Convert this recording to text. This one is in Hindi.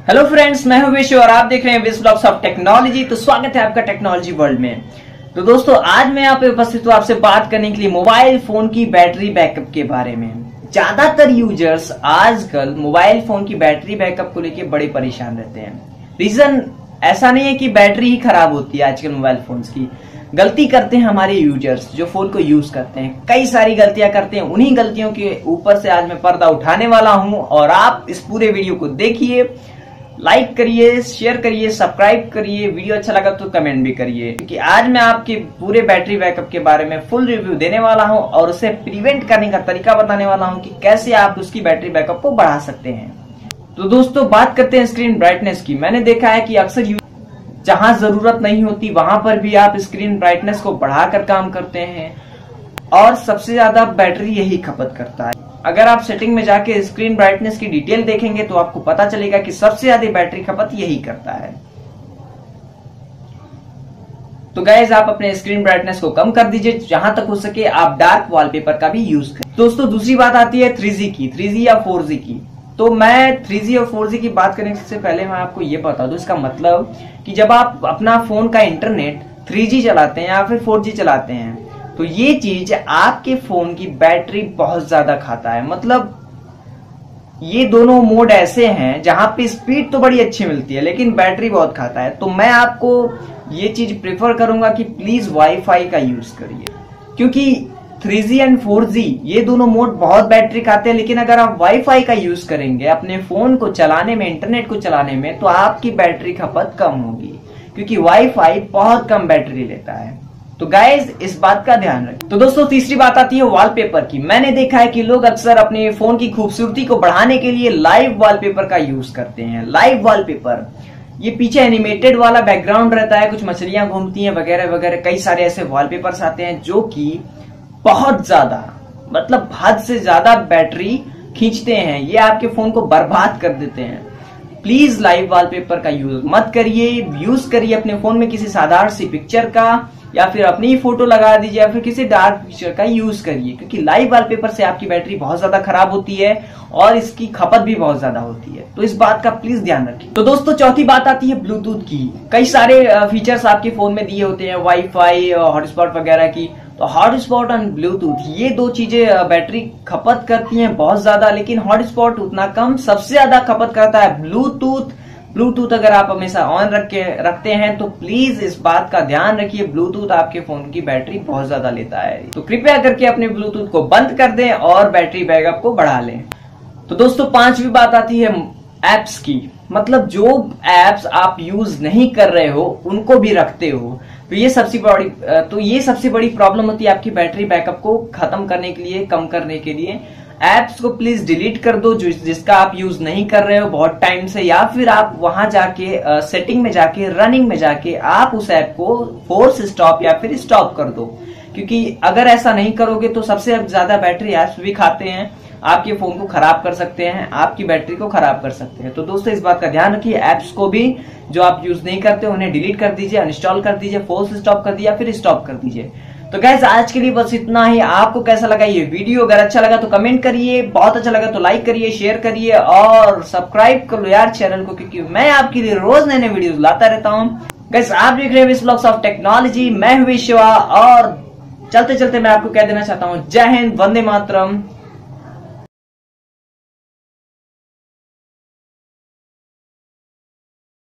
हेलो फ्रेंड्स, मैं हूं विश्व और आप देख रहे हैं विश्व ब्लॉग्स ऑफ टेक्नोलॉजी। तो स्वागत है आपका टेक्नोलॉजी वर्ल्ड में। तो दोस्तों, आज मैं यहाँ पे उपस्थित हूँ आपसे बात करने के लिए मोबाइल फोन की बैटरी बैकअप के बारे में। ज्यादातर यूजर्स आजकल मोबाइल फोन की बैटरी बैकअप को लेकर बड़े परेशान रहते हैं। रीजन ऐसा नहीं है कि बैटरी ही खराब होती है। आजकल मोबाइल फोन्स की गलती करते हैं हमारे यूजर्स जो फोन को यूज करते हैं, कई सारी गलतियां करते हैं। उन्हीं गलतियों के ऊपर से आज मैं पर्दा उठाने वाला हूं और आप इस पूरे वीडियो को देखिए, लाइक करिए, शेयर करिए, सब्सक्राइब करिए। वीडियो अच्छा लगा तो कमेंट भी करिए, क्योंकि आज मैं आपके पूरे बैटरी बैकअप के बारे में फुल रिव्यू देने वाला हूं और उसे प्रिवेंट करने का तरीका बताने वाला हूं कि कैसे आप उसकी बैटरी बैकअप को बढ़ा सकते हैं। तो दोस्तों, बात करते हैं स्क्रीन ब्राइटनेस की। मैंने देखा है कि अक्सर जहां जरूरत नहीं होती वहां पर भी आप स्क्रीन ब्राइटनेस को बढ़ाकर काम करते हैं और सबसे ज्यादा बैटरी यही खपत करता है। अगर आप सेटिंग में जाके स्क्रीन ब्राइटनेस की डिटेल देखेंगे तो आपको पता चलेगा कि सबसे ज्यादा बैटरी खपत यही करता है। तो गाइस, आप अपने स्क्रीन ब्राइटनेस को कम कर दीजिए। जहां तक हो सके आप डार्क वॉलपेपर का भी यूज करें। दोस्तों, दूसरी बात आती है 3G की, 3G या 4G की। तो मैं 3G और 4G की बात करने से पहले मैं आपको ये बता दूं, इसका मतलब कि जब आप अपना फोन का इंटरनेट 3G चलाते हैं या फिर 4G चलाते हैं तो ये चीज आपके फोन की बैटरी बहुत ज्यादा खाता है। मतलब ये दोनों मोड ऐसे हैं जहां पे स्पीड तो बड़ी अच्छी मिलती है लेकिन बैटरी बहुत खाता है। तो मैं आपको ये चीज प्रेफर करूंगा कि प्लीज वाईफाई का यूज करिए, क्योंकि 3G एंड 4G ये दोनों मोड बहुत बैटरी खाते हैं। लेकिन अगर आप वाईफाई का यूज करेंगे अपने फोन को चलाने में, इंटरनेट को चलाने में, तो आपकी बैटरी खपत कम होगी, क्योंकि वाईफाई बहुत कम बैटरी लेता है। तो गाइज, इस बात का ध्यान रखें। तो दोस्तों, तीसरी बात आती है वॉलपेपर की। मैंने देखा है कि लोग अक्सर अपने फोन की खूबसूरती को बढ़ाने के लिए लाइव वॉलपेपर का यूज करते हैं। लाइव वॉलपेपर, ये पीछे एनिमेटेड वाला बैकग्राउंड रहता है, कुछ मछलियां घूमती हैं वगैरह वगैरह। कई सारे ऐसे वॉलपेपर्स आते हैं जो कि बहुत ज्यादा, मतलब हद से ज्यादा बैटरी खींचते हैं। ये आपके फोन को बर्बाद कर देते हैं। प्लीज लाइव वॉलपेपर का यूज मत करिए। यूज करिए अपने फोन में किसी साधारण सी पिक्चर का, या फिर अपनी ही फोटो लगा दीजिए, या फिर किसी डार्क पिक्चर का यूज करिए, क्योंकि लाइव वॉलपेपर से आपकी बैटरी बहुत ज्यादा खराब होती है और इसकी खपत भी बहुत ज्यादा होती है। तो इस बात का प्लीज ध्यान रखिए। तो दोस्तों, चौथी बात आती है ब्लूटूथ की। कई सारे फीचर्स आपके फोन में दिए होते हैं, वाईफाई, हॉटस्पॉट वगैरह की। तो हॉटस्पॉट और ब्लूटूथ, ये दो चीजें बैटरी खपत करती हैं बहुत ज्यादा, लेकिन हॉटस्पॉट उतना कम। सबसे ज्यादा खपत करता है ब्लूटूथ। ब्लूटूथ अगर आप हमेशा ऑन रखते हैं तो प्लीज इस बात का ध्यान रखिए, ब्लूटूथ आपके फोन की बैटरी बहुत ज्यादा लेता है। तो कृपया करके अपने ब्लूटूथ को बंद कर दें और बैटरी बैकअप को बढ़ा लें। तो दोस्तों, पांचवी बात आती है एप्स की। मतलब जो एप्स आप यूज नहीं कर रहे हो उनको भी रखते हो, तो ये सबसे बड़ी प्रॉब्लम होती है आपकी बैटरी बैकअप को खत्म करने के लिए, कम करने के लिए। एप्स को प्लीज डिलीट कर दो जिसका आप यूज नहीं कर रहे हो बहुत टाइम से, या फिर आप वहां जाके सेटिंग में जाके, रनिंग में जाके आप उस ऐप को फोर्स स्टॉप या फिर स्टॉप कर दो। क्योंकि अगर ऐसा नहीं करोगे तो सबसे ज्यादा बैटरी एप्स भी खाते हैं, आपके फोन को खराब कर सकते हैं, आपकी बैटरी को खराब कर सकते हैं। तो दोस्तों, इस बात का ध्यान रखिए। एप्स को भी जो आप यूज नहीं करते उन्हें डिलीट कर दीजिए, अनइंस्टॉल कर दीजिए, फोर्स स्टॉप कर दिया, फिर स्टॉप कर दीजिए। तो गाइस, आज के लिए बस इतना ही। आपको कैसा लगा ये वीडियो? अगर अच्छा लगा तो कमेंट करिए, बहुत अच्छा लगा तो लाइक करिए, शेयर करिए और सब्सक्राइब कर लो यार चैनल को, क्योंकि मैं आपके लिए रोज नए नए वीडियोस लाता रहता हूँ। गाइस, आप देख रहे हैं विश्व ब्लॉग्स ऑफ टेक्नोलॉजी। मैं हूं शिवा और चलते चलते मैं आपको कह देना चाहता हूँ, जय हिंद, वंदे मातरम।